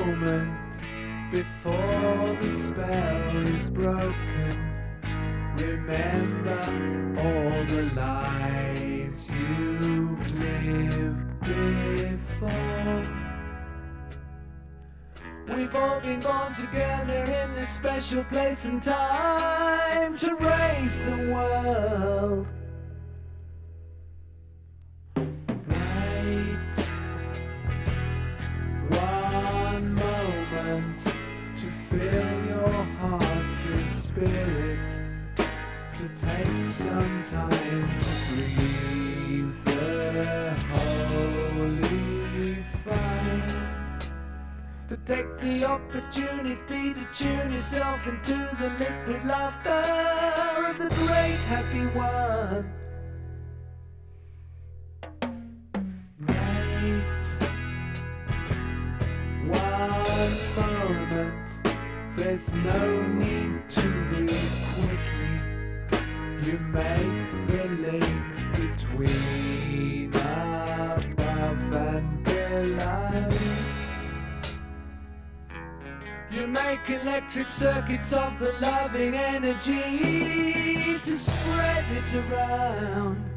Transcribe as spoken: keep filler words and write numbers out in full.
moment before the spell is broken. Remember all the lives you've lived before. We've all been born together in this special place and time to raise the world. Wait one moment to fill your heart with spirit, to take some time to breathe the holy fire, to take the opportunity to tune yourself into the liquid laughter of the great happy one. Wait one moment, there's no need to breathe quickly. You make the link between above and below. You make electric circuits of the loving energy to spread it around.